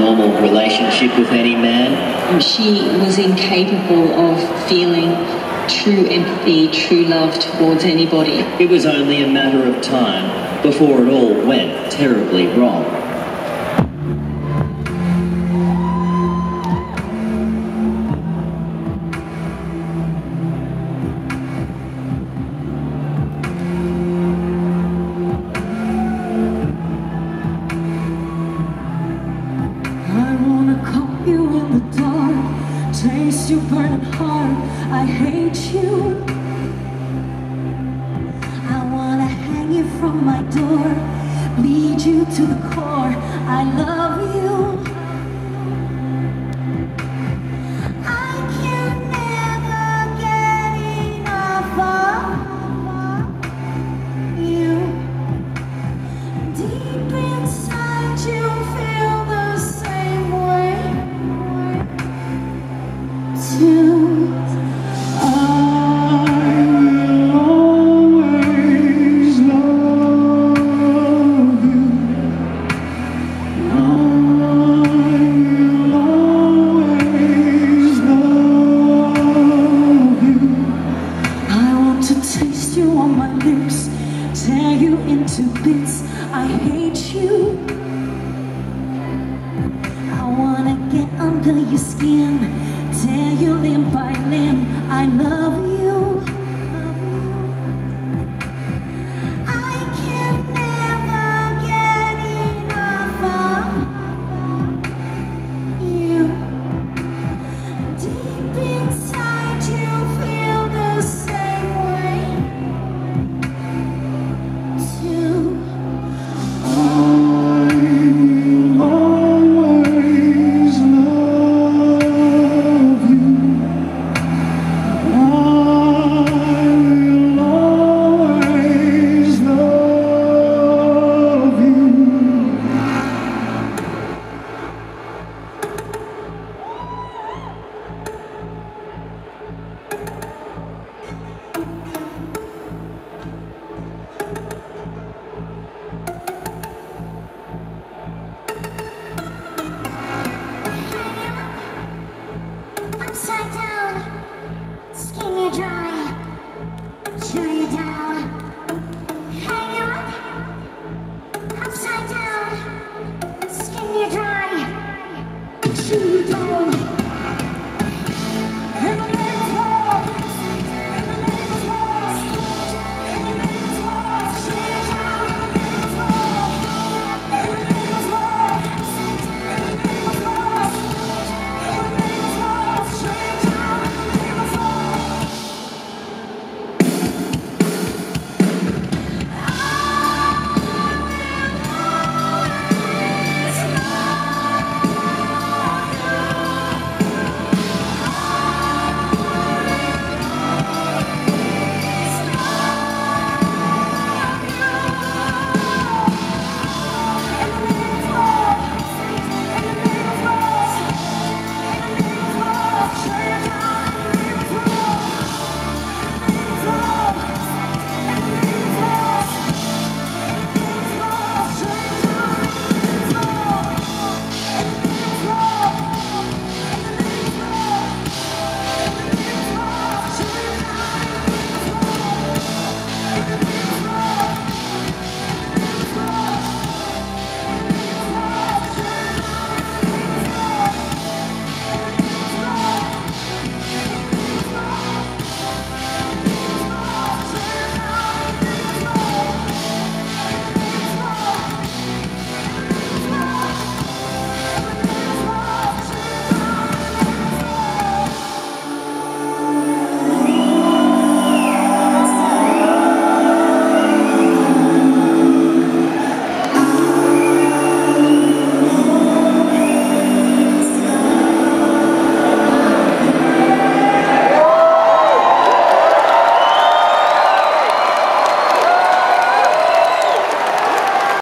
normal relationship with any man. She was incapable of feeling true empathy, true love towards anybody. It was only a matter of time before it all went terribly wrong. Taste your burning heart, I hate you. I wanna hang you from my door, bleed you to the core, I love you. I can never get enough of you. Deep inside you feel the same way. Taste you on my lips, tear you into bits, I hate you. I wanna get under your skin, tear you limb by limb, I love you. I can never get enough of you. Deep inside you feel the same way. Upside down, skin you dry, chew you down, hang you up. Upside down, skin you dry, chew you